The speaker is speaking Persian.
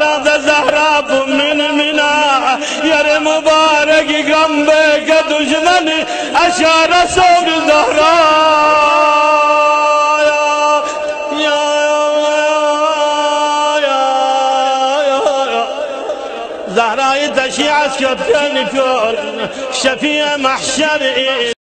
ولد زهرا من منا يا مبارك جنبك دشمن اشار صور زهرا زهرای تشیع از کتن کن شفیع محشر